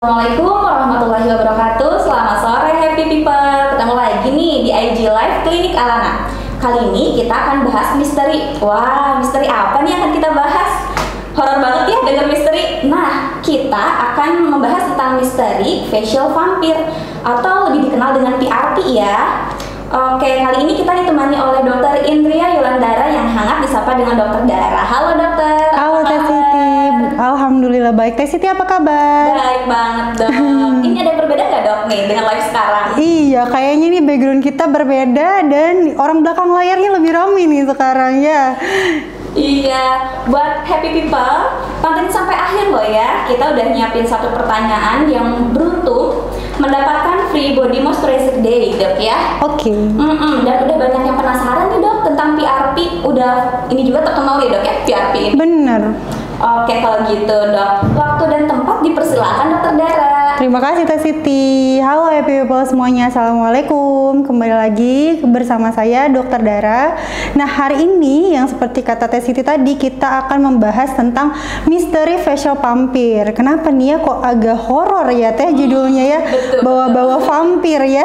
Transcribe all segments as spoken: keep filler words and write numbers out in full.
Assalamualaikum warahmatullahi wabarakatuh. Selamat sore happy people. Ketemu lagi nih di I G Live Klinik Alana. Kali ini kita akan bahas misteri. Wah, misteri apa nih yang akan kita bahas? Horor banget ya dengar misteri. Nah, kita akan membahas tentang misteri facial vampire atau lebih dikenal dengan P R P ya. Oke, kali ini kita ditemani oleh Dokter Indria Yulandara yang hangat disapa dengan Dokter Dara. Halo dokter. Halo Teh Siti. Alhamdulillah baik. Teh Siti apa kabar? Baik banget dok. Ini ada yang berbeda nggak dok nih dengan live sekarang? Iya, kayaknya nih background kita berbeda dan orang belakang layarnya lebih ramai nih sekarang ya. Iya, buat happy people, pantengin sampai akhir loh ya. Kita udah nyiapin satu pertanyaan yang beruntung mendapatkan free body moisturizer day, dok ya. Oke. Okay. Mm-mm, dan udah banyak yang penasaran nih dok tentang P R P. Udah ini juga terkenal ya dok ya P R P ini. Bener. Oke kalau gitu dok, waktu dan tempat dipersilakan dokter Dara. Terima kasih Teh Siti. Halo happy people semuanya, assalamualaikum. Kembali lagi bersama saya Dokter Dara. Nah hari ini yang seperti kata Teh Siti tadi, kita akan membahas tentang misteri facial vampire. Kenapa nih ya kok agak horor ya Teh judulnya ya, bawa-bawa vampir ya,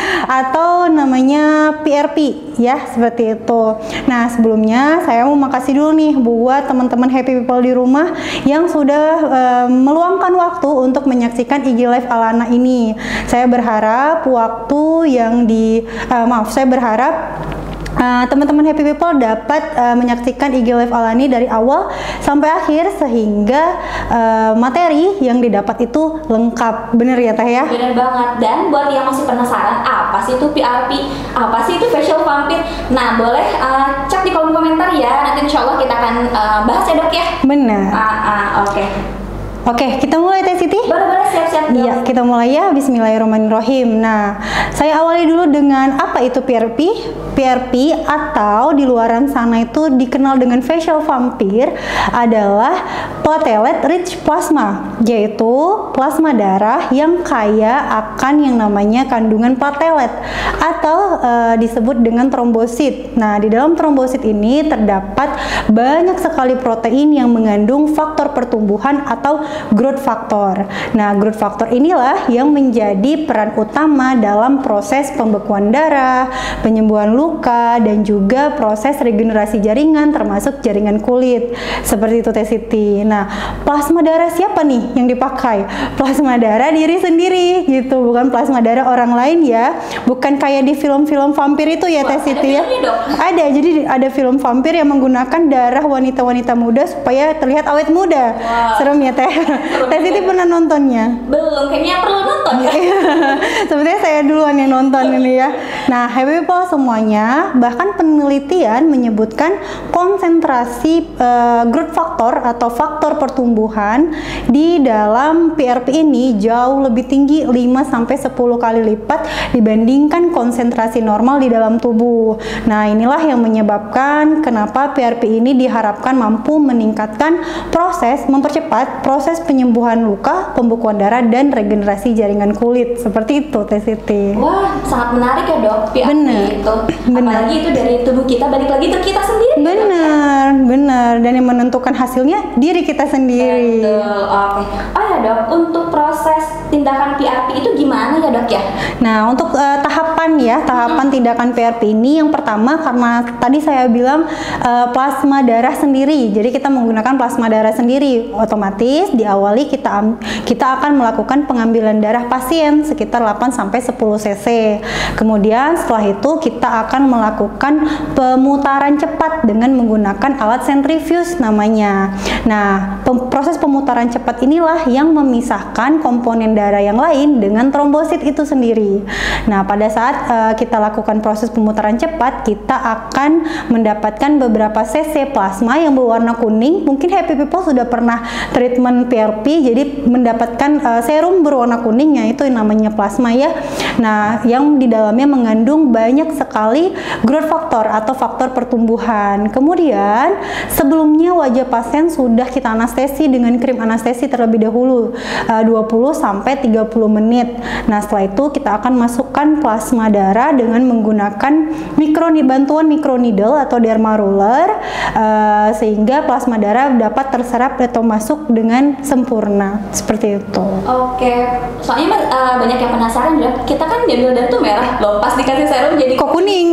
atau namanya P R P ya seperti itu. Nah sebelumnya saya mau makasih dulu nih buat teman-teman happy people di rumah yang sudah uh, meluangkan waktu untuk menyaksikan I G Live Alana ini. Saya berharap waktu yang di uh, maaf saya berharap Uh, teman-teman happy people dapat uh, menyaksikan I G Live Alani dari awal sampai akhir sehingga uh, materi yang didapat itu lengkap. Bener ya Teh ya? Bener banget. Dan buat yang masih penasaran apa sih itu P R P, apa sih itu facial vampire, nah boleh uh, cek di kolom komentar ya. Nanti insya Allah kita akan uh, bahas ya dok ya. Bener. uh, uh, Oke okay. Oke, kita mulai Teh Siti? Boleh-boleh, siap-siap. Iya, kita mulai ya. Bismillahirrahmanirrahim. Nah, saya awali dulu dengan apa itu P R P? P R P atau di luaran sana itu dikenal dengan facial vampire adalah platelet rich plasma, yaitu plasma darah yang kaya akan yang namanya kandungan platelet atau e, disebut dengan trombosit. Nah, di dalam trombosit ini terdapat banyak sekali protein yang mengandung faktor pertumbuhan atau growth factor. Nah, growth factor inilah yang menjadi peran utama dalam proses pembekuan darah, penyembuhan luka, dan juga proses regenerasi jaringan termasuk jaringan kulit. Seperti itu Teh Siti. Nah, plasma darah siapa nih yang dipakai? Plasma darah diri sendiri gitu, bukan plasma darah orang lain ya. Bukan kayak di film-film vampir itu ya Teh Siti ya. Ada, jadi ada film vampir yang menggunakan darah wanita-wanita muda supaya terlihat awet muda. Wow. Serem ya Teh. Teh Siti pernah nontonnya? Belum, kayaknya perlu nonton ya. Sebenarnya saya duluan yang nonton ini ya. Nah, happy people semuanya, bahkan penelitian menyebutkan konsentrasi uh, growth factor atau faktor pertumbuhan di dalam P R P ini jauh lebih tinggi lima sampai sepuluh kali lipat dibandingkan konsentrasi normal di dalam tubuh. Nah, inilah yang menyebabkan kenapa P R P ini diharapkan mampu meningkatkan proses, mempercepat proses penyembuhan luka, pembekuan darah, dan regenerasi jaringan kulit. Seperti itu Teh Siti. Wah, sangat menarik ya dok P R P bener. itu. Bener. Apalagi itu dari tubuh kita balik lagi ke kita sendiri. Bener, ya, bener. Dan yang menentukan hasilnya diri kita sendiri. Betul, oke. Oh ya dok, untuk proses tindakan P R P itu gimana ya dok ya? Nah, untuk uh, tahapan ya, tahapan hmm. tindakan P R P ini yang pertama karena tadi saya bilang uh, plasma darah sendiri. Jadi kita menggunakan plasma darah sendiri, otomatis diawali kita kita akan melakukan pengambilan darah pasien sekitar delapan sampai sepuluh cc. Kemudian setelah itu kita akan melakukan pemutaran cepat dengan menggunakan alat sentrifuge namanya. Nah, pem proses pemutaran cepat inilah yang memisahkan komponen darah yang lain dengan trombosit itu sendiri. Nah, pada saat uh, kita lakukan proses pemutaran cepat, kita akan mendapatkan beberapa cc plasma yang berwarna kuning. Mungkin happy people sudah pernah treatment P R P, jadi mendapatkan uh, serum berwarna kuning, yaitu yang namanya plasma ya. Nah, yang di dalamnya mengandung banyak sekali growth factor atau faktor pertumbuhan. Kemudian sebelumnya wajah pasien sudah kita anestesi dengan krim anestesi terlebih dahulu uh, dua puluh sampai tiga puluh menit. Nah, setelah itu kita akan masukkan plasma darah dengan menggunakan mikro bantuan microneedle atau derma roller uh, sehingga plasma darah dapat terserap atau masuk dengan sempurna seperti itu. Oke, soalnya uh, banyak yang penasaran ya. Kita kan diambil darah tuh merah loh, pas dikasih serum jadi kok kuning.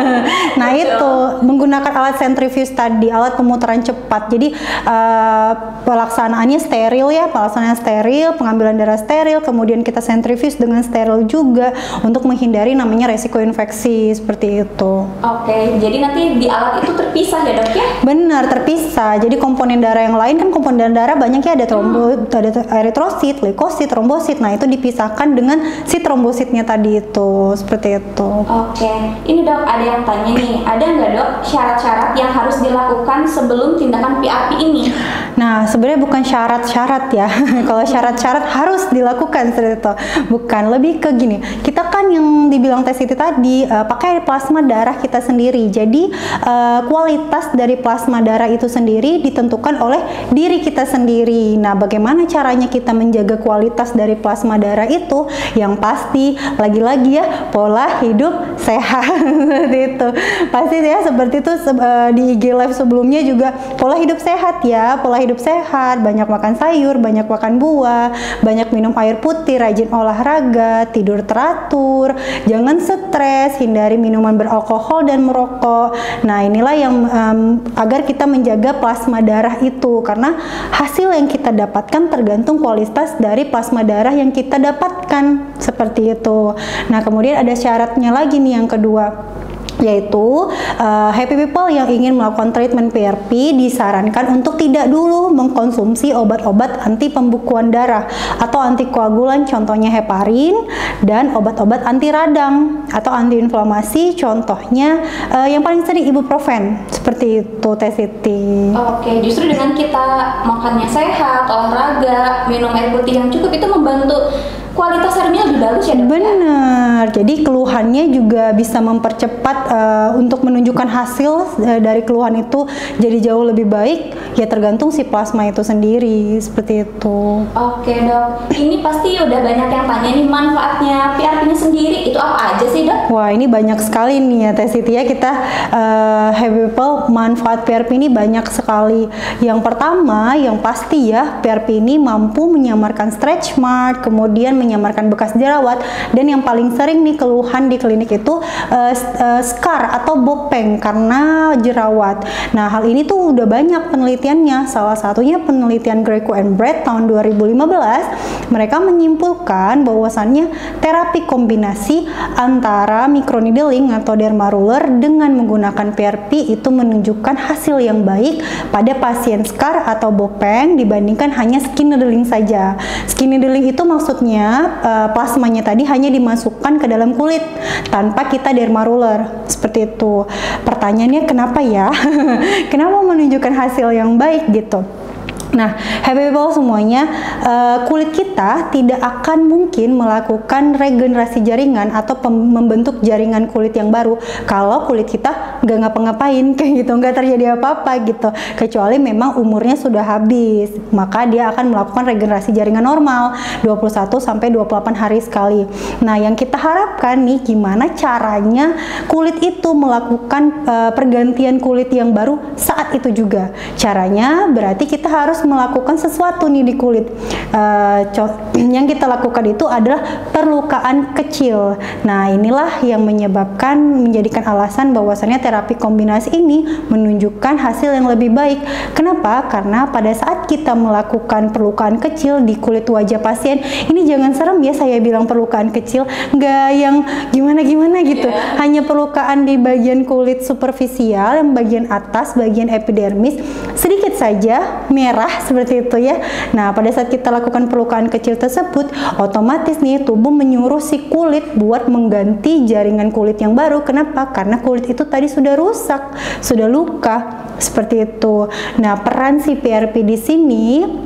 Nah itu menggunakan alat centrifuge tadi, alat pemutaran cepat. Jadi uh, pelaksanaannya steril ya, pelaksanaan steril, pengambilan darah steril, kemudian kita centrifuge dengan steril juga untuk menghindari namanya resiko infeksi seperti itu. Oke, jadi nanti di alat itu terpisah ya dok ya? Benar, terpisah. Jadi komponen darah yang lain kan komponen darah banyak ya, ada trombo, hmm. ada eritrosit, leukosit, trombosit. Nah itu dipisahkan dengan si trombositnya tadi itu, seperti itu. Oke, ini dok ada yang tanya nih, ada nggak dok syarat-syarat yang harus dilakukan sebelum tindakan P R P ini? Nah sebenarnya bukan syarat-syarat ya. Kalau syarat-syarat harus dilakukan seperti itu. Bukan, lebih ke gini. Kita kan yang dibilang tes itu tadi uh, pakai plasma darah kita sendiri. Jadi uh, kualitas dari plasma darah itu sendiri ditentukan oleh diri kita sendiri. Nah, bagaimana caranya kita menjaga kualitas dari plasma darah itu? Yang pasti lagi-lagi ya pola hidup sehat. Seperti itu. Pasti ya seperti itu uh, di I G Live sebelumnya juga pola hidup sehat ya, pola hidup sehat, banyak makan sayur, banyak makan buah, banyak minum air putih, rajin olahraga, tidur teratur, jangan stres, hindari minuman beralkohol dan merokok. Nah, inilah yang um, agar kita menjaga plasma darah itu, karena hasil yang kita dapatkan tergantung kualitas dari plasma darah yang kita dapatkan, seperti itu. Nah, kemudian ada syaratnya lagi nih yang kedua, yaitu uh, happy people yang ingin melakukan treatment P R P disarankan untuk tidak dulu mengkonsumsi obat-obat anti pembekuan darah atau antikoagulan, contohnya heparin, dan obat-obat anti radang atau anti inflamasi, contohnya uh, yang paling sering ibuprofen, seperti itu Teh Siti. Oke, justru dengan kita makannya sehat, olahraga, minum air putih yang cukup itu membantu kualitas serumnya lebih bagus ya dok? Benar, jadi keluhannya juga bisa mempercepat uh, untuk menunjukkan hasil uh, dari keluhan itu jadi jauh lebih baik, ya tergantung si plasma itu sendiri, seperti itu. Oke dok, ini pasti udah banyak yang tanya nih manfaatnya P R P-nya sendiri, itu apa aja sih dok? Wah ini banyak sekali nih ya Teh Siti ya, kita uh, happy people manfaat P R P ini banyak sekali. Yang pertama, yang pasti ya, P R P ini mampu menyamarkan stretch mark, kemudian menyamarkan bekas jerawat, dan yang paling sering nih keluhan di klinik itu uh, uh, scar atau bopeng karena jerawat. Nah hal ini tuh udah banyak penelitiannya, salah satunya penelitian Greco and Brett tahun dua ribu lima belas. Mereka menyimpulkan bahwasannya terapi kombinasi antara microneedling atau derma roller dengan menggunakan P R P itu menunjukkan hasil yang baik pada pasien scar atau bopeng dibandingkan hanya skin needling saja. Skin needling itu maksudnya Uh, plasmanya tadi hanya dimasukkan ke dalam kulit tanpa kita derma roller, seperti itu. Pertanyaannya kenapa ya? Kenapa menunjukkan hasil yang baik gitu? Nah, happy people semuanya, uh, kulit kita tidak akan mungkin melakukan regenerasi jaringan atau membentuk jaringan kulit yang baru kalau kulit kita nggak ngapa-ngapain kayak gitu, nggak terjadi apa-apa gitu, kecuali memang umurnya sudah habis, maka dia akan melakukan regenerasi jaringan normal dua puluh satu sampai dua puluh delapan hari sekali. Nah, yang kita harapkan nih, gimana caranya kulit itu melakukan uh, pergantian kulit yang baru saat itu juga. Caranya berarti kita harus melakukan sesuatu nih di kulit. Uh, yang kita lakukan itu adalah perlukaan kecil. Nah, inilah yang menyebabkan menjadikan alasan bahwasannya terapi kombinasi ini menunjukkan hasil yang lebih baik. Kenapa? Karena pada saat kita melakukan perlukaan kecil di kulit wajah pasien, ini jangan serem ya saya bilang perlukaan kecil, nggak yang gimana-gimana gitu. Yeah. Hanya perlukaan di bagian kulit superficial, yang bagian atas, bagian epidermis, sedikit saja merah seperti itu ya. Nah, pada saat kita lakukan perlukaan kecil tersebut, otomatis nih tubuh menyuruh si kulit buat mengganti jaringan kulit yang baru. Kenapa? Karena kulit itu tadi sudah rusak, sudah luka, seperti itu. Nah, peran si P R P di sini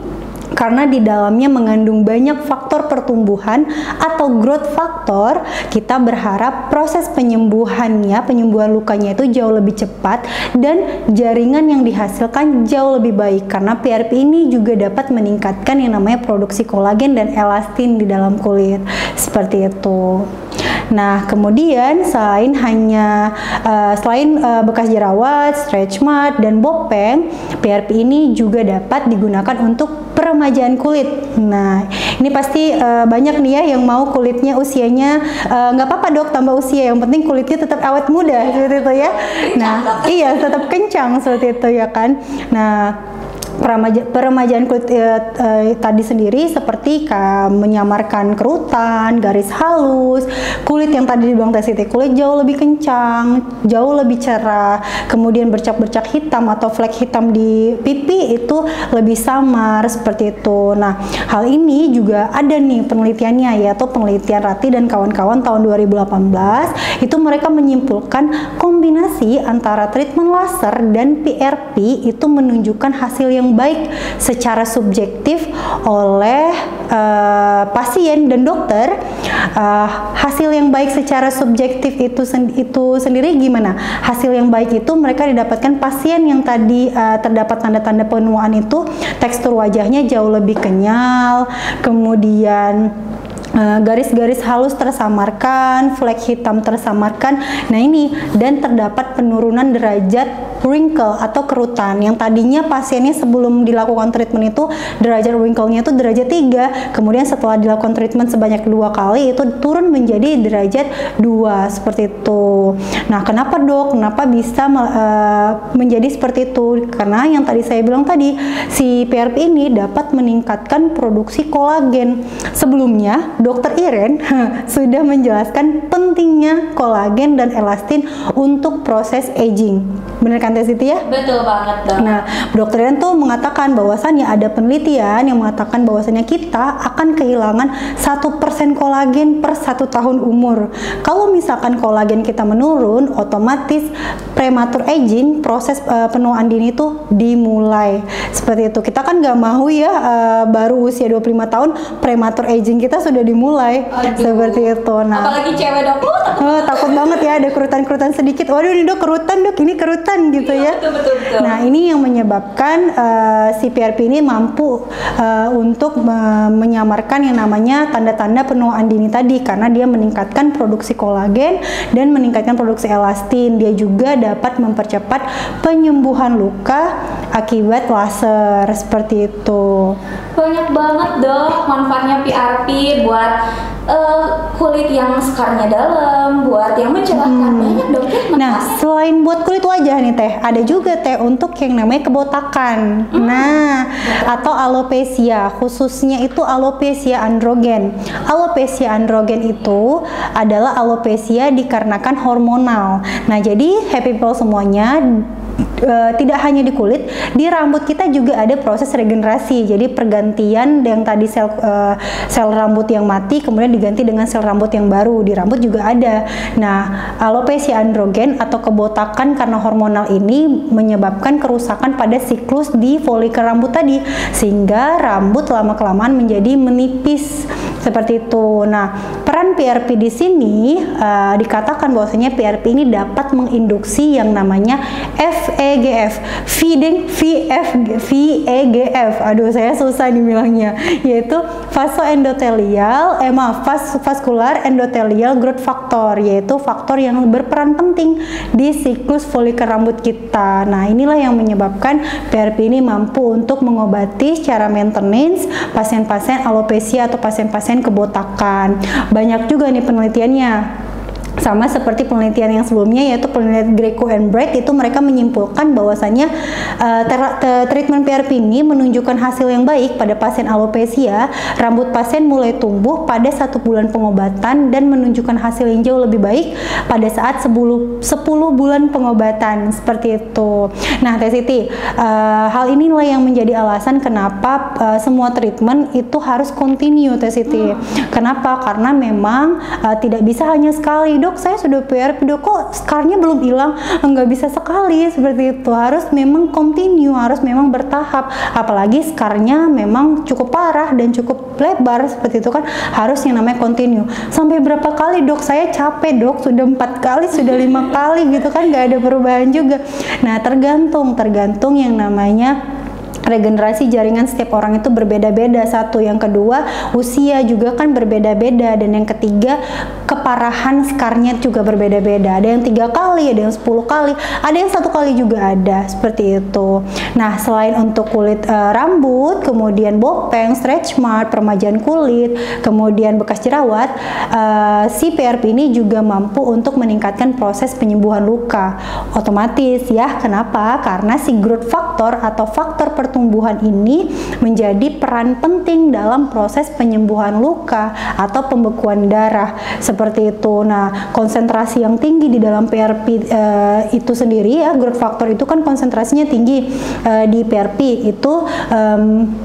karena di dalamnya mengandung banyak faktor pertumbuhan atau growth factor. Kita berharap proses penyembuhannya, penyembuhan lukanya itu jauh lebih cepat dan jaringan yang dihasilkan jauh lebih baik, karena P R P ini juga dapat meningkatkan yang namanya produksi kolagen dan elastin di dalam kulit, seperti itu. Nah, kemudian selain hanya uh, selain uh, bekas jerawat, stretch mark, dan bopeng, P R P ini juga dapat digunakan untuk peremajaan kulit. Nah, ini pasti uh, banyak nih ya yang mau kulitnya usianya nggak uh, apa-apa dok tambah usia, yang penting kulitnya tetap awet muda, seperti itu ya. Nah, iya tetap kencang seperti itu ya kan. Nah, Peremaja, peremajaan kulit eh, eh, tadi sendiri seperti ka, menyamarkan kerutan, garis halus, kulit yang tadi dibilang Teh Siti, kulit jauh lebih kencang, jauh lebih cerah, kemudian bercak-bercak hitam atau flek hitam di pipi itu lebih samar, seperti itu. Nah, hal ini juga ada nih penelitiannya, yaitu penelitian Rati dan kawan-kawan tahun dua ribu delapan belas, itu mereka menyimpulkan kombinasi antara treatment laser dan P R P itu menunjukkan hasil yang baik secara subjektif oleh uh, pasien dan dokter. Uh, hasil yang baik secara subjektif itu sen itu sendiri gimana? Hasil yang baik itu mereka didapatkan pasien yang tadi uh, terdapat tanda-tanda penuaan itu, tekstur wajahnya jauh lebih kenyal, kemudian garis-garis uh, halus tersamarkan, flek hitam tersamarkan. Nah ini, dan terdapat penurunan derajat wrinkle atau kerutan yang tadinya pasiennya sebelum dilakukan treatment itu derajat wrinkle-nya itu derajat tiga, kemudian setelah dilakukan treatment sebanyak dua kali itu turun menjadi derajat dua, seperti itu. Nah, kenapa dok? Kenapa bisa uh, menjadi seperti itu? Karena yang tadi saya bilang tadi, si P R P ini dapat meningkatkan produksi kolagen. Sebelumnya Dokter Iren sudah menjelaskan pentingnya kolagen dan elastin untuk proses aging. Bener kan Teh Siti ya? Betul banget dong. Nah, Dokter Iren tuh mengatakan bahwasannya ada penelitian yang mengatakan bahwasannya kita akan kehilangan satu persen kolagen per satu tahun umur. Kalau misalkan kolagen kita menurun, otomatis prematur aging, proses uh, penuaan dini itu dimulai. Seperti itu. Kita kan nggak mau ya uh, baru usia dua puluh lima tahun prematur aging kita sudah dimulai. Aduh. Seperti itu. Nah, apalagi cewek dok, oh, takut, oh, takut banget ya ada kerutan-kerutan sedikit. Waduh ini dok kerutan dok, ini kerutan gitu iya, ya. Betul, betul, betul. Nah ini yang menyebabkan uh, si P R P ini mampu uh, untuk uh, menyamarkan yang namanya tanda-tanda penuaan dini tadi, karena dia meningkatkan produksi kolagen dan meningkatkan produksi elastin. Dia juga dapat mempercepat penyembuhan luka akibat laser, seperti itu. Banyak banget dok manfaatnya P R P buat uh, kulit yang skarnya dalam, buat yang mencerahkan, hmm. banyak dok ya. Nah, selain buat kulit wajah nih Teh, ada juga Teh untuk yang namanya kebotakan. Hmm. Nah, atau alopecia, khususnya itu alopecia androgen. Alopecia androgen itu adalah alopecia dikarenakan hormonal. Nah, jadi happy people semuanya, Uh, tidak hanya di kulit, di rambut kita juga ada proses regenerasi. Jadi pergantian yang tadi sel uh, sel rambut yang mati kemudian diganti dengan sel rambut yang baru, di rambut juga ada. Nah, alopecia androgen atau kebotakan karena hormonal ini menyebabkan kerusakan pada siklus di folikel rambut tadi, sehingga rambut lama-kelamaan menjadi menipis, seperti itu. Nah, peran P R P di sini uh, dikatakan bahwasanya P R P ini dapat menginduksi yang namanya F E G F, feeding V F V E G F. Aduh, saya susah dibilangnya, yaitu vasoendotelial, eh maaf, vas vascular endothelial growth factor, yaitu faktor yang berperan penting di siklus folikel rambut kita. Nah, inilah yang menyebabkan P R P ini mampu untuk mengobati secara maintenance pasien-pasien alopecia atau pasien-pasien kebotakan. Banyak juga nih penelitiannya. Sama seperti penelitian yang sebelumnya, yaitu penelitian Greco and Bright, itu mereka menyimpulkan bahwasannya uh, treatment P R P ini menunjukkan hasil yang baik pada pasien alopecia. Rambut pasien mulai tumbuh pada satu bulan pengobatan dan menunjukkan hasil yang jauh lebih baik pada saat sepuluh bulan pengobatan, seperti itu. Nah, Teh Siti, uh, hal inilah yang menjadi alasan kenapa uh, semua treatment itu harus continue, Teh Siti. Hmm. Kenapa? Karena memang uh, tidak bisa hanya sekali dok saya sudah P R P dok, kok skarnya belum hilang? Nggak bisa sekali seperti itu, harus memang continue, harus memang bertahap, apalagi skarnya memang cukup parah dan cukup lebar seperti itu kan, harus yang namanya continue. Sampai berapa kali dok, saya capek dok, sudah empat kali, sudah lima kali gitu kan, nggak ada perubahan juga. Nah tergantung, tergantung yang namanya regenerasi jaringan setiap orang itu berbeda-beda. Satu, yang kedua usia juga kan berbeda-beda, dan yang ketiga keparahan skarnya juga berbeda-beda. Ada yang tiga kali, ada yang sepuluh kali, ada yang satu kali juga ada seperti itu. Nah selain untuk kulit uh, rambut, kemudian bopeng, stretch mark, peremajaan kulit, kemudian bekas jerawat, uh, si P R P ini juga mampu untuk meningkatkan proses penyembuhan luka otomatis ya. Kenapa? Karena si growth factor atau faktor pertumbuhan ini menjadi peran penting dalam proses penyembuhan luka atau pembekuan darah seperti itu. Nah konsentrasi yang tinggi di dalam P R P uh, itu sendiri ya, growth factor itu kan konsentrasinya tinggi uh, di P R P itu um,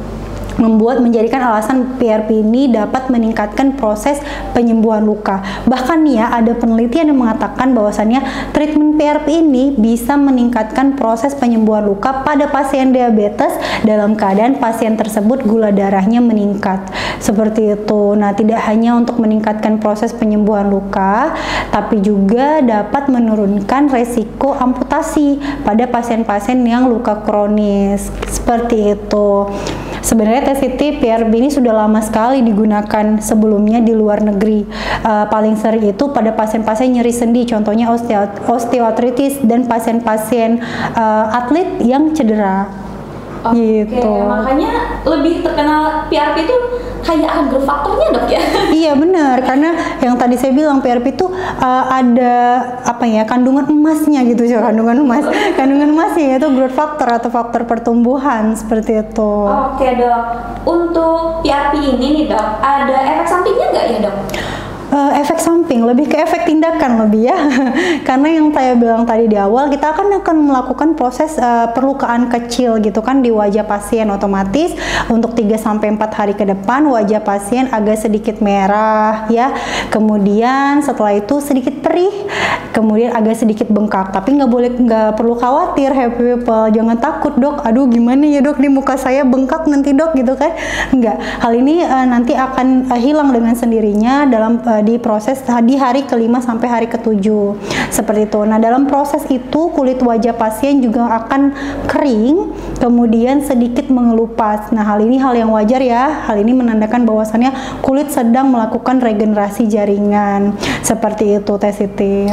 membuat menjadikan alasan P R P ini dapat meningkatkan proses penyembuhan luka. Bahkan nih ya, ada penelitian yang mengatakan bahwasannya treatment P R P ini bisa meningkatkan proses penyembuhan luka pada pasien diabetes dalam keadaan pasien tersebut gula darahnya meningkat. Seperti itu. Nah, tidak hanya untuk meningkatkan proses penyembuhan luka, tapi juga dapat menurunkan resiko amputasi pada pasien-pasien yang luka kronis. Seperti itu. Sebenarnya T C T P R P ini sudah lama sekali digunakan sebelumnya di luar negeri. Uh, paling sering itu pada pasien-pasien nyeri sendi, contohnya osteo osteoartritis dan pasien-pasien uh, atlet yang cedera. Oke, gitu. Makanya lebih terkenal P R P itu kayak ada growth faktornya dok ya? Iya benar, karena yang tadi saya bilang P R P itu uh, ada apa ya, kandungan emasnya gitu, kandungan emas, kandungan emasnya yaitu growth factor atau faktor pertumbuhan seperti itu. Oke dok, untuk P R P ini nih dok, ada efek sampingnya nggak ya dok? Uh, efek samping, lebih ke efek tindakan lebih ya. Karena yang saya bilang tadi di awal, kita akan akan melakukan proses uh, perlukaan kecil gitu kan di wajah pasien, otomatis untuk tiga sampai empat hari ke depan wajah pasien agak sedikit merah ya. Kemudian setelah itu sedikit perih, kemudian agak sedikit bengkak. Tapi nggak boleh, nggak perlu khawatir happy people, jangan takut dok, aduh gimana ya dok di muka saya bengkak nanti dok gitu kan. Enggak, hal ini uh, nanti akan uh, hilang dengan sendirinya dalam uh, di proses di hari kelima sampai hari ketujuh seperti itu. Nah dalam proses itu kulit wajah pasien juga akan kering, kemudian sedikit mengelupas. Nah hal ini hal yang wajar ya, hal ini menandakan bahwasannya kulit sedang melakukan regenerasi jaringan seperti itu Teh Siti.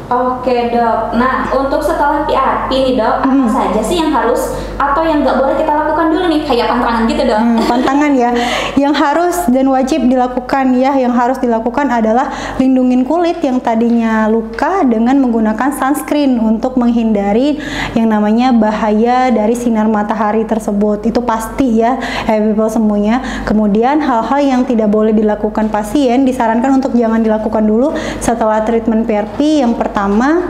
Oke dok, nah untuk setelah P R P nih dok, apa hmm. saja sih yang harus atau yang nggak boleh kita lakukan dulu nih, kayak pantangan gitu dok? Hmm, pantangan ya, yang harus dan wajib dilakukan ya, yang harus dilakukan adalah lindungin kulit yang tadinya luka dengan menggunakan sunscreen untuk menghindari yang namanya bahaya dari sinar matahari tersebut. Itu pasti ya, happy people semuanya. Kemudian hal-hal yang tidak boleh dilakukan pasien disarankan untuk jangan dilakukan dulu setelah treatment P R P. Yang pertama Pertama,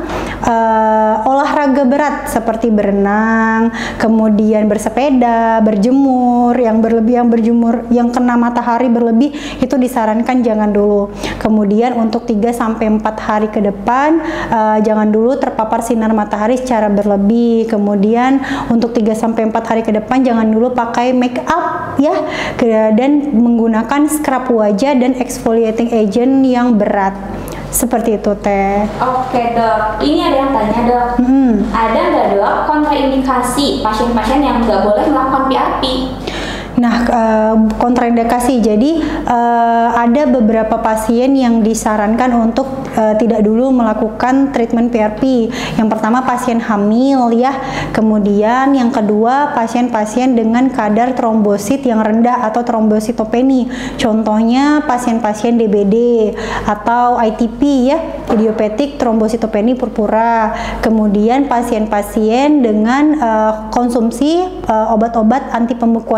uh, olahraga berat seperti berenang, kemudian bersepeda, berjemur, yang berlebih, yang berjemur, yang kena matahari berlebih itu disarankan jangan dulu. Kemudian untuk tiga sampai empat hari ke depan uh, jangan dulu terpapar sinar matahari secara berlebih. Kemudian untuk tiga sampai empat hari ke depan jangan dulu pakai make up ya, dan menggunakan scrub wajah dan exfoliating agent yang berat. Seperti itu Teh. Oke dok, ini ada yang tanya dok, hmm. ada nggak dok kontraindikasi pasien-pasien yang nggak boleh melakukan P R P? Nah, uh, kontraindikasi. Jadi uh, ada beberapa pasien yang disarankan untuk uh, tidak dulu melakukan treatment P R P. Yang pertama pasien hamil ya. Kemudian yang kedua pasien-pasien dengan kadar trombosit yang rendah atau trombositopeni. Contohnya pasien-pasien D B D atau I T P ya, idiopathic trombositopeni purpura. Kemudian pasien-pasien dengan uh, konsumsi uh, obat-obat anti pembekuan darah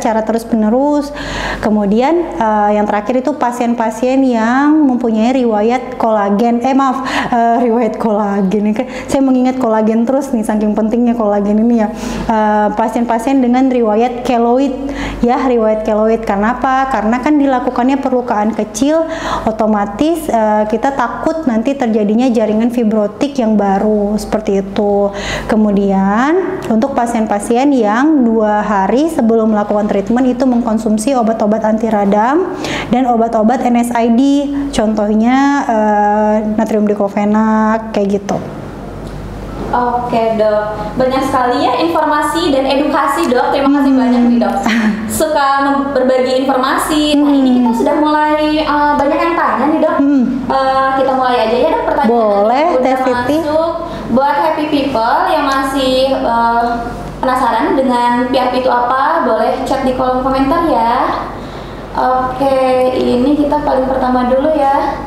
secara terus-menerus. Kemudian uh, yang terakhir itu pasien-pasien yang mempunyai riwayat kolagen, eh maaf, uh, riwayat kolagen. Saya mengingat kolagen terus nih, saking pentingnya kolagen ini ya. Uh, pasien-pasien dengan riwayat keloid, ya riwayat keloid. Karena apa? Karena kan dilakukannya perlukaan kecil, otomatis uh, kita takut nanti terjadinya jaringan fibrotik yang baru seperti itu. Kemudian untuk pasien-pasien yang dua hari sebelum melakukan treatment itu mengkonsumsi obat-obat anti radang dan obat-obat N S A I D, contohnya uh, natrium diklofenak kayak gitu. Oke dok, banyak sekali ya informasi dan edukasi dok. Terima kasih hmm. banyak nih dok. Suka berbagi informasi. Nah hmm. ini kita sudah mulai uh, banyak yang tanya nih dok. Hmm. Uh, kita mulai aja ya dok pertanyaan. Boleh, udah masuk. Buat happy people yang masih uh, penasaran dengan P R P itu apa, boleh chat di kolom komentar ya. Oke, ini kita paling pertama dulu ya.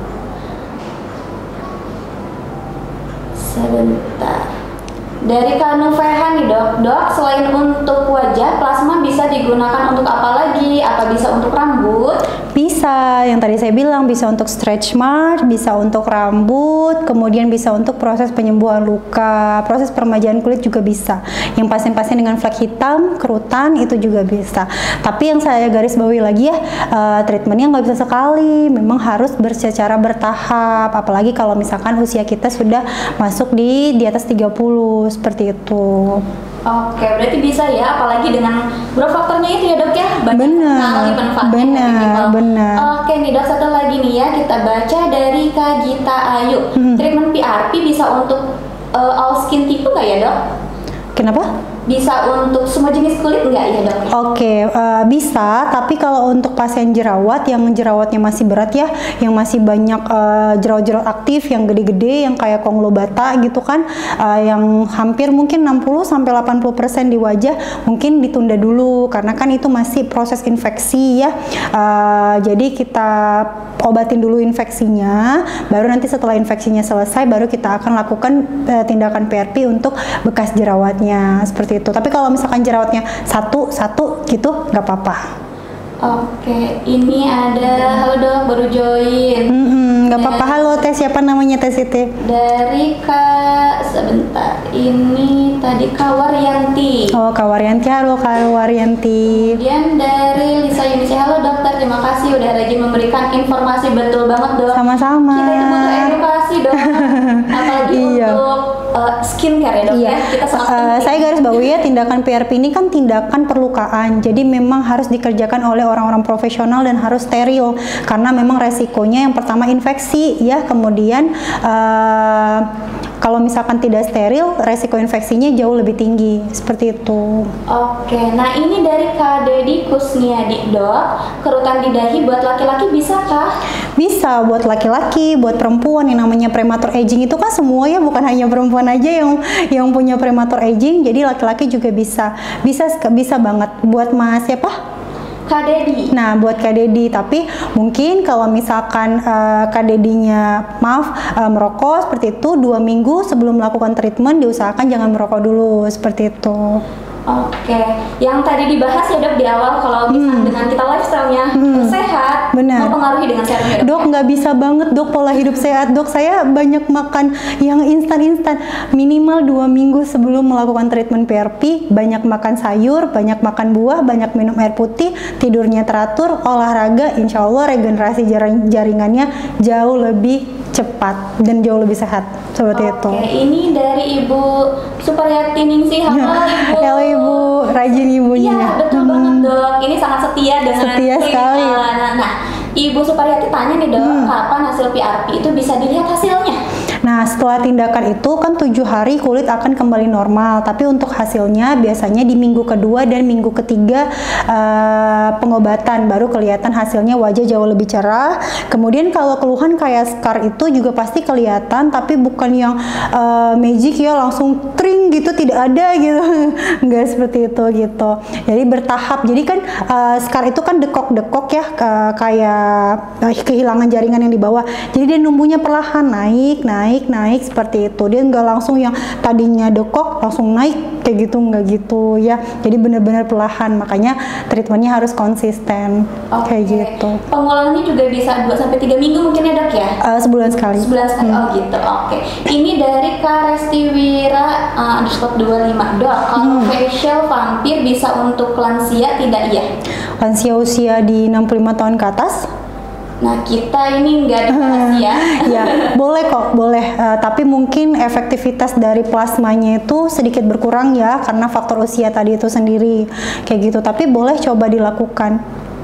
Sebentar. Dari Kak Nufehan nih dok, dok selain untuk wajah, plasma bisa digunakan untuk apa lagi? Apa bisa untuk rambut? Bisa, yang tadi saya bilang bisa untuk stretch mark, bisa untuk rambut, kemudian bisa untuk proses penyembuhan luka, proses peremajaan kulit juga bisa. Yang pasien-pasien dengan flek hitam, kerutan itu juga bisa. Tapi yang saya garis bawahi lagi ya, uh, treatmentnya nggak bisa sekali, memang harus secara bertahap. Apalagi kalau misalkan usia kita sudah masuk di di atas tiga puluh. Seperti itu. Oke, berarti bisa ya, apalagi dengan growth faktornya itu ya dok ya, banyak sekali manfaatnya. Benar, benar. Oke nih dok, satu lagi nih ya, kita baca dari Kak Gita Ayu. Hmm. Treatment P R P bisa untuk uh, all skin tipe nggak ya dok? Kenapa? Bisa untuk semua jenis kulit nggak ya dok? Oke, uh, bisa, tapi kalau untuk pasien jerawat yang jerawatnya masih berat ya, yang masih banyak uh, jerawat-jerawat aktif, yang gede-gede, yang kayak konglobata gitu kan, uh, yang hampir mungkin enam puluh sampai delapan puluh persen di wajah, mungkin ditunda dulu, karena kan itu masih proses infeksi ya, uh, jadi kita obatin dulu infeksinya, baru nanti setelah infeksinya selesai, baru kita akan lakukan uh, tindakan P R P untuk bekas jerawatnya, seperti itu. Tapi kalau misalkan jerawatnya satu satu gitu nggak apa-apa. Oke, ini ada halo dok baru join. Nggak hmm, apa-apa. Halo Teh, siapa namanya Teh Siti? Dari Kak sebentar. Ini tadi Kak Waryanti. Oh Kak Waryanti, halo Kak Waryanti. Kemudian dari Lisa Yunisi, halo dokter, terima kasih udah rajin memberikan informasi, betul banget dok. Sama-sama. Kita itu butuh edukasi dok. Apalagi iya. untuk uh, skincare ya dok iya. ya. Kita sangat uh, saya garis bawahi ya, tindakan P R P ini kan tindakan perlukaan. Jadi memang harus dikerjakan oleh orang-orang profesional dan harus steril, karena memang resikonya yang pertama infeksi ya, kemudian uh, kalau misalkan tidak steril resiko infeksinya jauh lebih tinggi, seperti itu. Oke, nah ini dari Kak Dedi Kusniadi dok, kerutan di dahi buat laki-laki bisa kah? Bisa buat laki-laki, buat perempuan. Yang namanya prematur aging itu kan semua ya, bukan hanya perempuan aja yang yang punya prematur aging, jadi laki-laki juga bisa bisa bisa banget. Buat mas siapa? Kak Dedi. Nah, buat Kak Dedi, tapi mungkin kalau misalkan uh, Kak Dedinya maaf uh, merokok seperti itu, dua minggu sebelum melakukan treatment diusahakan jangan merokok dulu, seperti itu. Oke, yang tadi dibahas ya dok di awal, kalau hmm. dengan kita lifestyle-nya hmm. sehat, benar, mempengaruhi dengan sehatnya dok? Dok nggak bisa banget dok pola hidup sehat dok. Saya banyak makan yang instan-instan, minimal dua minggu sebelum melakukan treatment P R P, banyak makan sayur, banyak makan buah, banyak minum air putih, tidurnya teratur, olahraga, insya Allah regenerasi jaring jaringannya jauh lebih cepat dan jauh lebih sehat, seperti Oke, itu. Oke, ini dari Ibu Suparyati Ningsih. Halo Ibu. Halo Ibu, rajin ibunya. Iya, betul hmm. banget dok. Ini sangat setia dengan setia sekali. Nah, nah, Ibu Suparyati tanya nih dok, hmm. kapan hasil P R P itu bisa dilihat hasilnya? Nah, setelah tindakan itu kan tujuh hari kulit akan kembali normal, tapi untuk hasilnya biasanya di minggu kedua dan minggu ketiga uh, pengobatan baru kelihatan hasilnya, wajah jauh lebih cerah. Kemudian kalau keluhan kayak scar itu juga pasti kelihatan, tapi bukan yang uh, magic ya langsung kering gitu, tidak ada gitu. Nggak seperti itu gitu. Jadi bertahap. Jadi kan uh, scar itu kan dekok-dekok ya, ke, kayak uh, kehilangan jaringan yang di bawah. Jadi dia numbuhnya perlahan, naik, naik, naik seperti itu. Dia nggak langsung yang tadinya dekok langsung naik kayak gitu, nggak gitu ya. Jadi benar-benar perlahan. Makanya treatmentnya harus konsisten. Okay. Kayak gitu. Pengulangannya juga bisa dua sampai tiga minggu mungkin ya, Dok ya? Uh, sebulan sekali. Sebulan sekali. Hmm. Oh gitu. Oke. Okay. Ini dari Kak Restiwira uh, underscore dua puluh lima. Dok, kalau hmm. facial vampir bisa untuk lansia tidak ya? Lansia usia di enam puluh lima tahun ke atas? Nah, kita ini nggak dibahas ya. Ya, boleh kok, boleh. Uh, tapi mungkin efektivitas dari plasmanya itu sedikit berkurang ya, karena faktor usia tadi itu sendiri. Kayak gitu, tapi boleh coba dilakukan.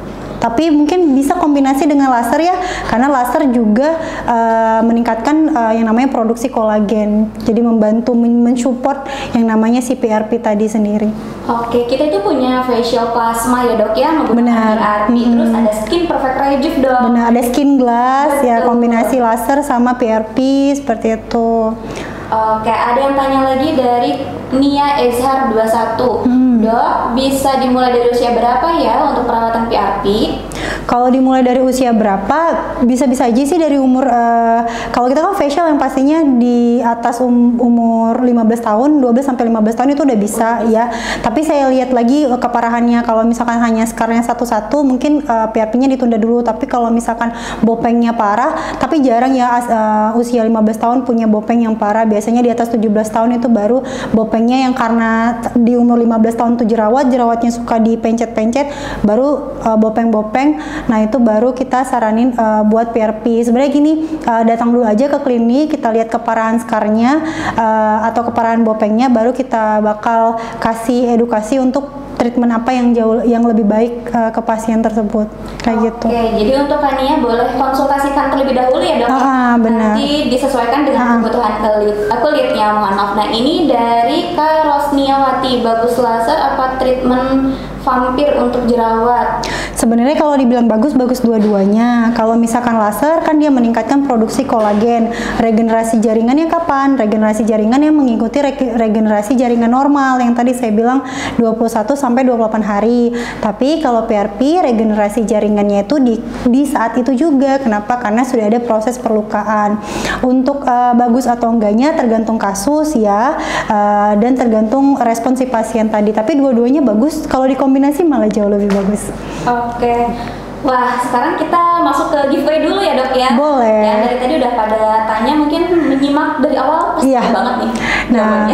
Tapi mungkin bisa kombinasi dengan laser ya, karena laser juga uh, meningkatkan uh, yang namanya produksi kolagen. Jadi membantu mensupport yang namanya si P R P tadi sendiri. Oke, kita itu punya facial plasma ya, Dok ya, menggunakan P R P. Hmm. Terus ada skin perfect rejuve, Dok. Benar, ada skin glass. Betul. Ya, kombinasi laser sama P R P seperti itu. Oke, ada yang tanya lagi dari Nia Ezhar dua puluh satu. Hmm. Dok, bisa dimulai dari usia berapa ya untuk perawatan P R P? Kalau dimulai dari usia berapa, bisa-bisa aja sih dari umur, uh, kalau kita kan facial yang pastinya di atas um, umur lima belas tahun, dua belas sampai lima belas tahun itu udah bisa ya. Tapi saya lihat lagi uh, keparahannya, kalau misalkan hanya scarnya satu-satu, mungkin uh, P R P-nya ditunda dulu. Tapi kalau misalkan bopengnya parah, tapi jarang ya uh, usia lima belas tahun punya bopeng yang parah. Biasanya di atas tujuh belas tahun itu baru bopengnya yang karena di umur lima belas tahun tuh jerawat, jerawatnya suka dipencet-pencet, baru uh, bopeng-bopeng. Nah, itu baru kita saranin uh, buat P R P. Sebenarnya gini, uh, datang dulu aja ke klinik, kita lihat keparahan scarnya uh, atau keparahan bopengnya, baru kita bakal kasih edukasi untuk treatment apa yang jauh yang lebih baik uh, ke pasien tersebut. Kayak gitu. Oke, jadi untuk Kania boleh konsultasikan terlebih dahulu ya, Dok. Ah, benar. Nanti disesuaikan dengan ah. kebutuhan kulit, kulitnya, mohon maaf. Nah, ini dari Kak Rosniawati, bagus laser apa treatment vampir untuk jerawat? Sebenarnya kalau dibilang bagus, bagus dua-duanya. Kalau misalkan laser kan dia meningkatkan produksi kolagen. Regenerasi jaringannya kapan? Regenerasi jaringan yang mengikuti re regenerasi jaringan normal yang tadi saya bilang dua puluh satu sampai dua puluh delapan hari. Tapi kalau P R P regenerasi jaringannya itu di, di saat itu juga. Kenapa? Karena sudah ada proses perlukaan. Untuk uh, bagus atau enggaknya tergantung kasus ya, uh, dan tergantung respon si pasien tadi. Tapi dua-duanya bagus. Kalau dikombinasi malah jauh lebih bagus. Oke, wah sekarang kita masuk ke giveaway dulu ya, Dok ya. Boleh. Ya, dari tadi udah pada tanya, mungkin menyimak dari awal pasti iya. banget nih. Nah,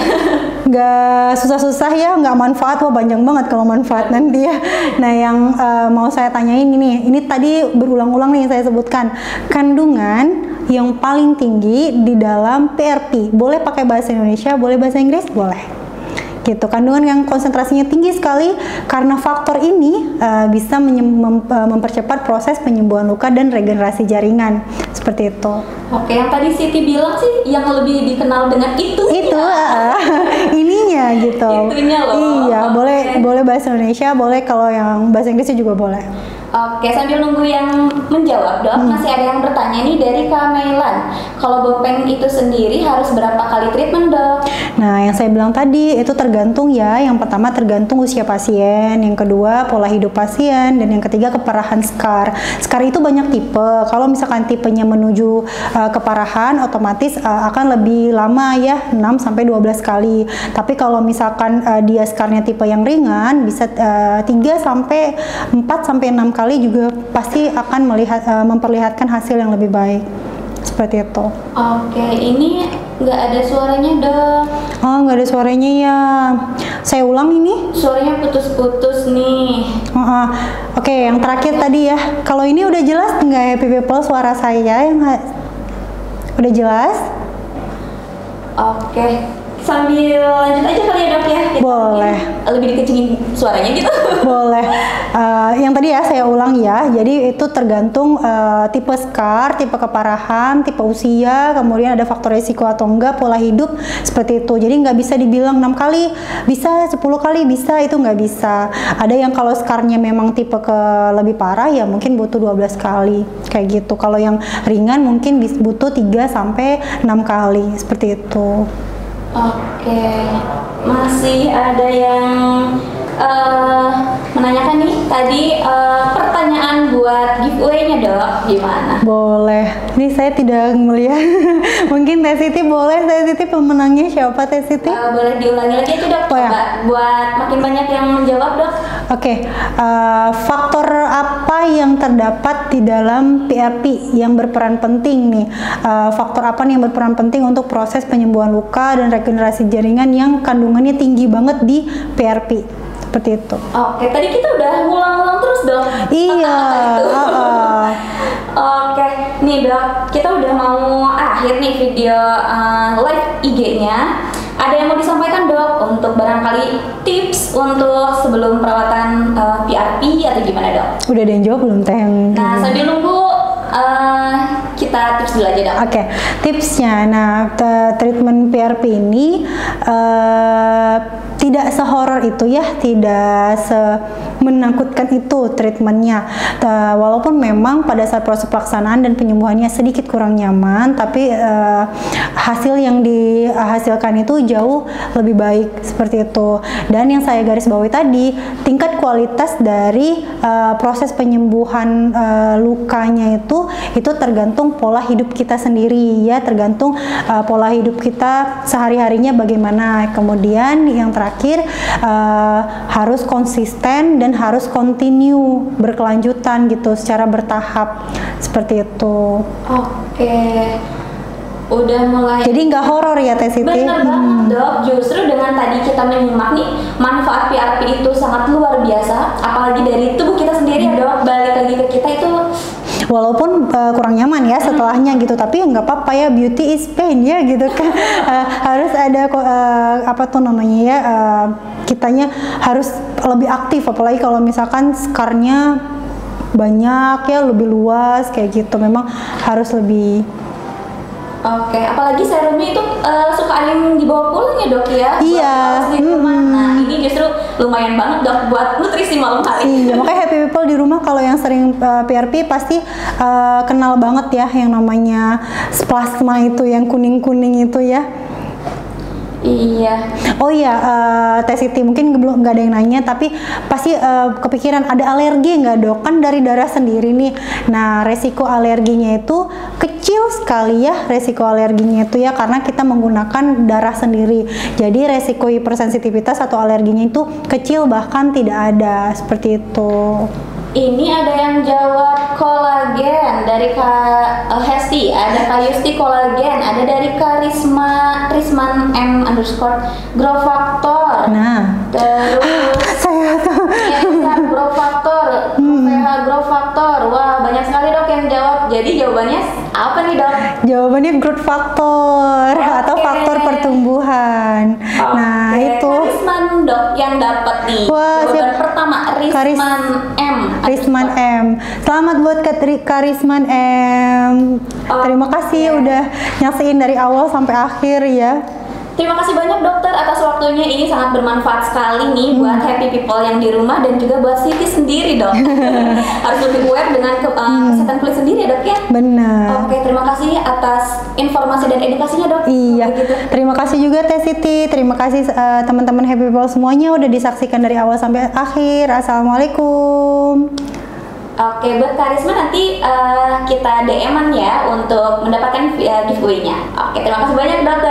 nggak susah-susah ya, nggak manfaat, wah panjang banget kalau manfaat nanti ya. Nah, yang uh, mau saya tanyain ini, ini tadi berulang-ulang nih saya sebutkan kandungan yang paling tinggi di dalam P R P. Boleh pakai bahasa Indonesia, boleh bahasa Inggris, boleh. Gitu, kandungan yang konsentrasinya tinggi sekali, karena faktor ini uh, bisa mem uh, mempercepat proses penyembuhan luka dan regenerasi jaringan, seperti itu. Oke, yang tadi Siti bilang sih yang lebih dikenal dengan itu itu uh, ininya gitu. Itunya loh. Iya, okay. boleh boleh bahasa Indonesia, boleh kalau yang bahasa Inggrisnya juga boleh. Oke, sambil nunggu yang menjawab, Dok, hmm. masih ada yang bertanya nih dari Kak Mailan. Kalau bopeng itu sendiri harus berapa kali treatment, Dok? Nah, yang saya bilang tadi itu tergantung ya. Yang pertama tergantung usia pasien, yang kedua pola hidup pasien, dan yang ketiga keparahan scar. Scar itu banyak tipe. Kalau misalkan tipenya menuju uh, keparahan, otomatis uh, akan lebih lama ya, enam sampai dua belas kali. Tapi kalau misalkan uh, dia scarnya tipe yang ringan, bisa uh, tiga sampai empat sampai enam kali juga pasti akan melihat uh, memperlihatkan hasil yang lebih baik. Seperti itu. Oke, ini nggak ada suaranya, Dok. Oh, nggak ada suaranya ya. Saya ulang ini. Suaranya putus-putus nih. Uh, uh. Oke, okay, yang terakhir tadi ya. Kalau ini udah jelas nggak Happy People suara saya yang udah jelas? Oke. Okay. Sambil lanjut aja kali ya, Dok ya. Kita boleh. Lebih dikecilin suaranya gitu. Boleh. Uh, yang tadi ya saya ulang ya. Jadi itu tergantung uh, tipe scar, tipe keparahan, tipe usia, kemudian ada faktor risiko atau enggak, pola hidup seperti itu. Jadi nggak bisa dibilang enam kali, bisa sepuluh kali bisa, itu nggak bisa. Ada yang kalau scarnya memang tipe ke lebih parah ya mungkin butuh dua belas kali kayak gitu. Kalau yang ringan mungkin butuh tiga sampai enam kali seperti itu. Oke, masih ada yang uh, menanyakan nih tadi uh, pertanyaan buat giveaway-nya dok, gimana? Boleh. Ini saya tidak melihat. Mungkin Teh Siti boleh. Teh Siti pemenangnya siapa Teh Siti? Uh, boleh diulangi lagi aja dok, oh, ya? coba buat makin banyak yang menjawab dok. Oke, okay. uh, faktor apa yang terdapat di dalam P R P yang berperan penting nih? Uh, faktor apa nih yang berperan penting untuk proses penyembuhan luka dan regenerasi jaringan yang kandungannya tinggi banget di P R P? Seperti itu. Oke, tadi kita udah ngulang-ngulang terus dong. Iya. Uh -uh. Oke, nih dok, kita udah mau akhir nih video uh, live I G-nya. Ada yang mau disampaikan dok untuk barangkali tips untuk sebelum perawatan uh, P R P atau gimana dok? Udah ada yang jawab belum Teh? Nah sambil nunggu uh, kita tips dulu aja dok. Oke, okay. Tipsnya, nah treatment P R P ini uh, tidak sehoror itu ya, tidak se menakutkan itu treatmentnya. Uh, walaupun memang pada saat proses pelaksanaan dan penyembuhannya sedikit kurang nyaman, tapi uh, hasil yang dihasilkan itu jauh lebih baik seperti itu. Dan yang saya garis bawahi tadi, tingkat kualitas dari uh, proses penyembuhan uh, lukanya itu itu tergantung pola hidup kita sendiri ya, tergantung uh, pola hidup kita sehari-harinya bagaimana. Kemudian yang terakhir uh, harus konsisten dan harus continue berkelanjutan gitu secara bertahap seperti itu. Oke. Udah mulai. Jadi nggak horor ya Teh Siti? Bener hmm. banget dok. Justru dengan tadi kita menyimak nih manfaat P R P itu sangat luar biasa. Apalagi dari tubuh kita sendiri ya dok. Balik lagi ke kita itu. Walaupun uh, kurang nyaman ya setelahnya gitu, tapi nggak apa-apa ya, beauty is pain ya gitu kan. uh, harus ada uh, apa tuh namanya ya, uh, kitanya harus lebih aktif, apalagi kalau misalkan scarnya banyak ya, lebih luas kayak gitu, memang harus lebih. Oke, apalagi serumnya itu uh, suka ada yang dibawa pulang ya dok ya? Iya. Buat di rumah. Hmm. Nah ini justru lumayan banget dok buat nutrisi malam hari. Iya, makanya happy people di rumah kalau yang sering uh, P R P pasti uh, kenal banget ya yang namanya plasma itu, yang kuning-kuning itu ya. Iya. Oh iya, uh, Teh Siti mungkin belum nggak ada yang nanya, tapi pasti uh, kepikiran ada alergi nggak dok? Kan dari darah sendiri nih. Nah resiko alerginya itu kecil sekali ya, resiko alerginya itu ya, karena kita menggunakan darah sendiri. Jadi resiko hipersensitivitas atau alerginya itu kecil, bahkan tidak ada, seperti itu. Ini ada yang jawab kolagen dari Kak uh, Hesti, ada Kak Yusti kolagen, ada dari Kak Risma Risman M underscore Grow Factor. Nah, terus saya tuh ya, Grow Factor, hmm. P H Grow Factor. Wah banyak sekali dok yang jawab. Jadi jawabannya apa nih dok? Jawabannya growth factor okay. atau faktor pertumbuhan. Okay. Nah itu. Risman dok yang dapat nih. Wah, jawaban pertama Risman Karis M. Risman M. Selamat buat Karisman M. Oh, terima kasih okay. udah nyaksiin dari awal sampai akhir ya. Terima kasih banyak dokter atas waktunya, ini sangat bermanfaat sekali nih hmm. buat happy people yang di rumah dan juga buat Siti sendiri dok. Harus lebih aware dengan ke, uh, hmm. kesehatan kulit sendiri ya dok ya. Benar. Oke, terima kasih atas informasi dan edukasinya dok. Iya. Gitu. Terima kasih juga Teh Siti. Terima kasih uh, teman-teman happy people semuanya udah disaksikan dari awal sampai akhir. Assalamualaikum. Oke, buat Karisma nanti uh, kita D M-an ya untuk mendapatkan uh, giveaway-nya. Oke, terima kasih banyak dok.